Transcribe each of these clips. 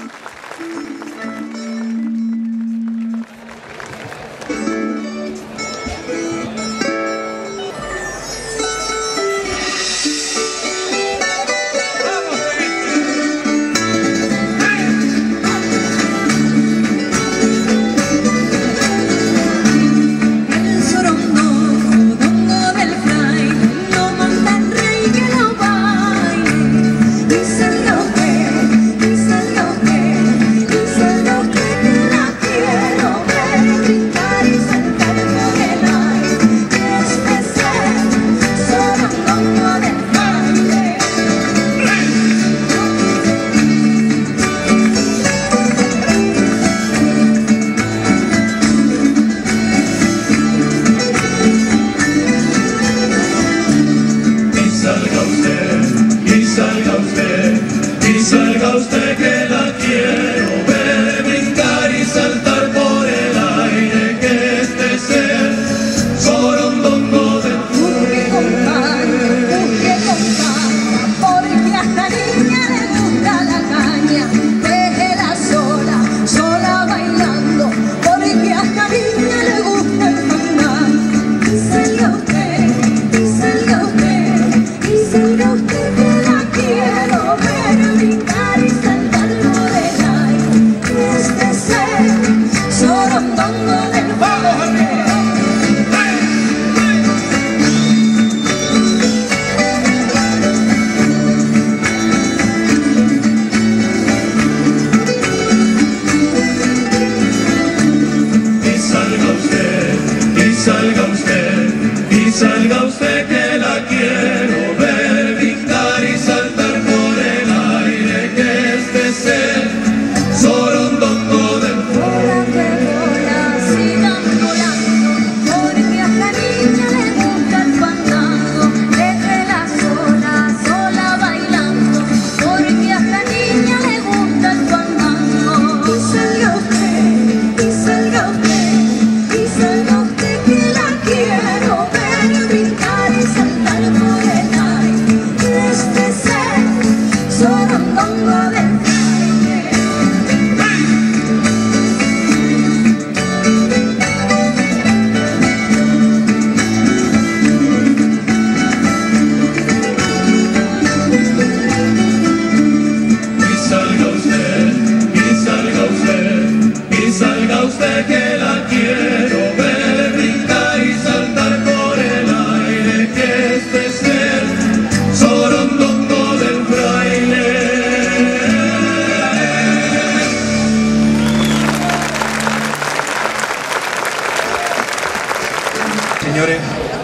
Señores,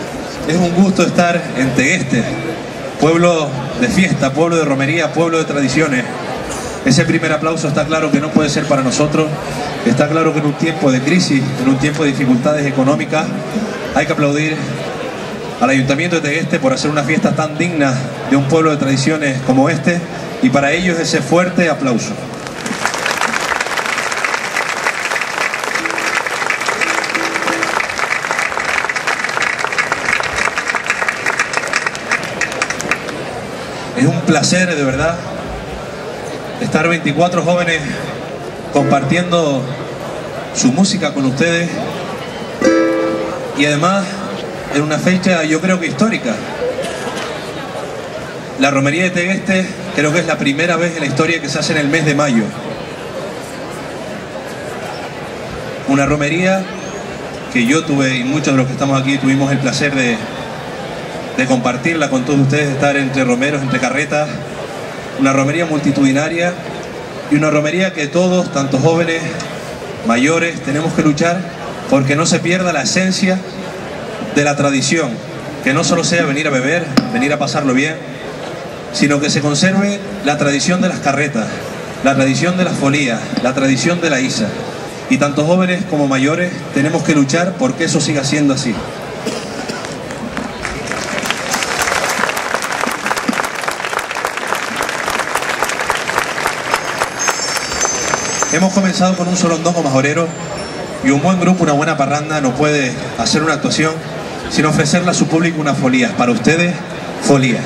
es un gusto estar en Tegueste, pueblo de fiesta, pueblo de romería, pueblo de tradiciones. Ese primer aplauso está claro que no puede ser para nosotros. Está claro que en un tiempo de crisis, en un tiempo de dificultades económicas, hay que aplaudir al Ayuntamiento de Tegueste por hacer una fiesta tan digna de un pueblo de tradiciones como este, y para ellos ese fuerte aplauso. Es un placer, de verdad, estar 24 jóvenes compartiendo su música con ustedes, y además en una fecha yo creo que histórica. La romería de Tegueste creo que es la primera vez en la historia que se hace en el mes de mayo. Una romería que yo tuve, y muchos de los que estamos aquí tuvimos el placer de compartirla con todos ustedes, de estar entre romeros, entre carretas. Una romería multitudinaria, y una romería que todos, tanto jóvenes, mayores, tenemos que luchar porque no se pierda la esencia de la tradición, que no solo sea venir a beber, venir a pasarlo bien, sino que se conserve la tradición de las carretas, la tradición de las folías, la tradición de la isa. Y tanto jóvenes como mayores tenemos que luchar porque eso siga siendo así. Hemos comenzado con un solondongo majorero, y un buen grupo, una buena parranda no puede hacer una actuación sin ofrecerle a su público unas folías. Para ustedes, folías.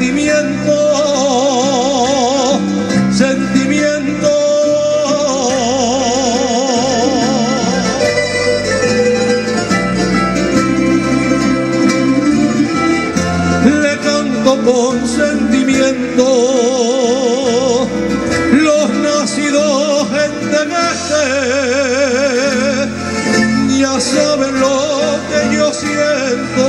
sentimiento, sentimiento. Le canto con sentimiento, los nacidos en Tegueste ya saben lo que yo siento.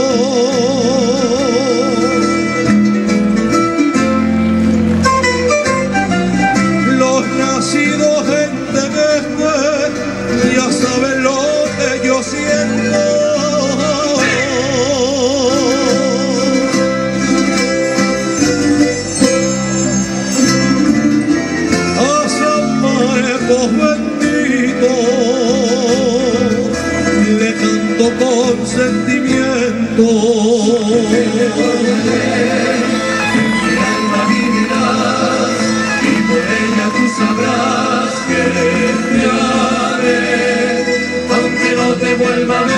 Los nacidos en Tegueste ya saben lo que yo siento. A San Marcos bendito le canto con sentimiento. Mi alma vivirás y por ella tú sabrás que te haré, aunque no te vuelva a ver.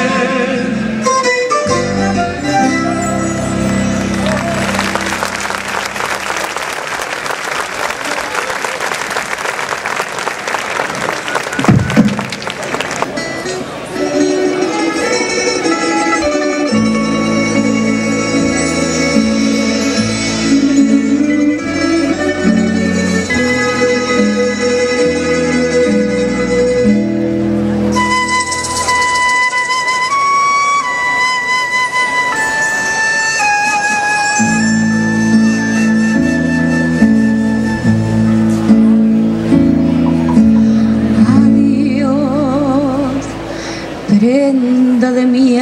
Prenda de mi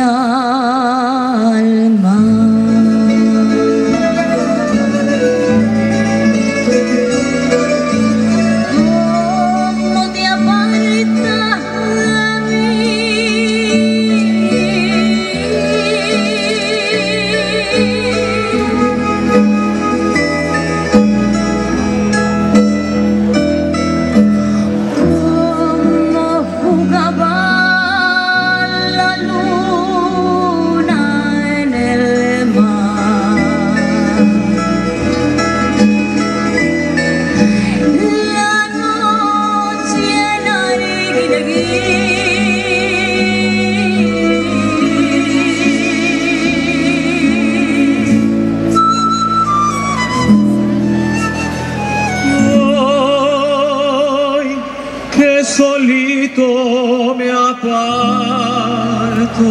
alma, cómo te apartas de cómo jugaba solito me aparto.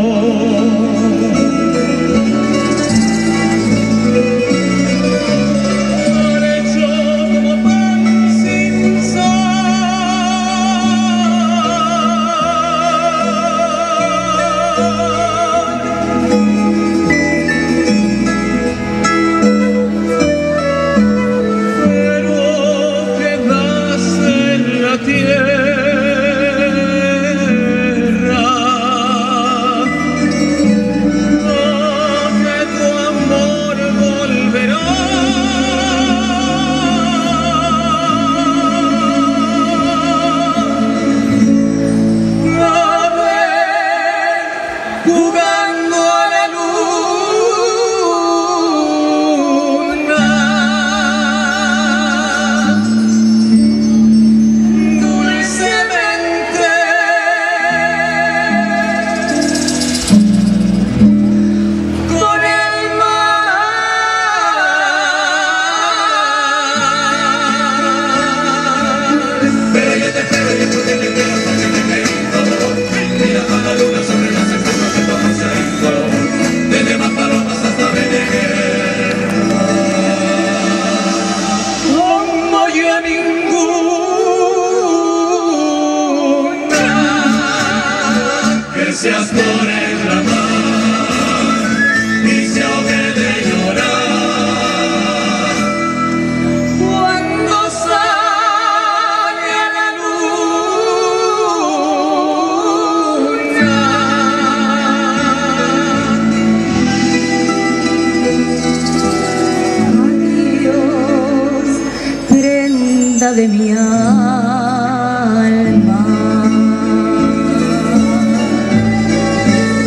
Derecho como pan sin seas por el amar y se ahogue de llorar cuando sale a la luna. Adiós, prenda de mi alma.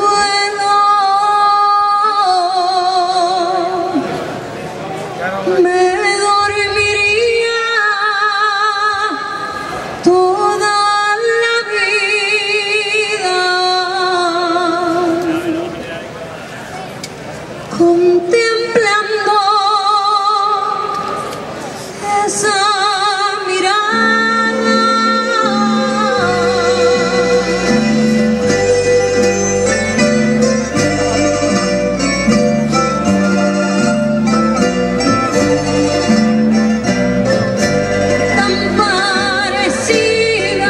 duelo me dormiría toda la vida contemplando esa mirada. Tan parecida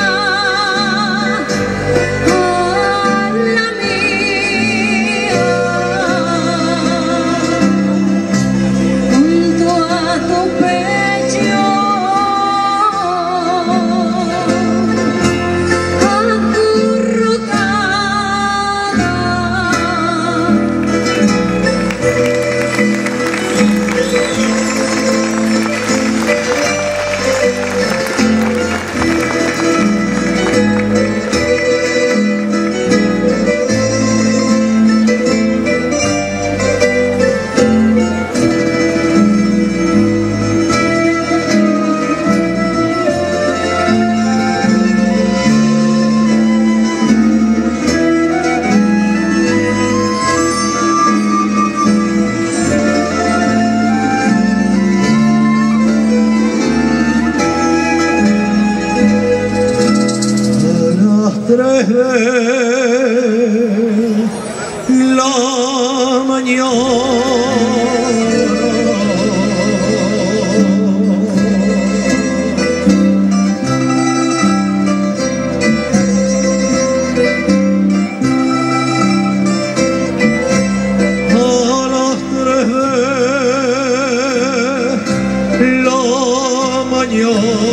a la mía, junto a tu pecho Tres de la mañana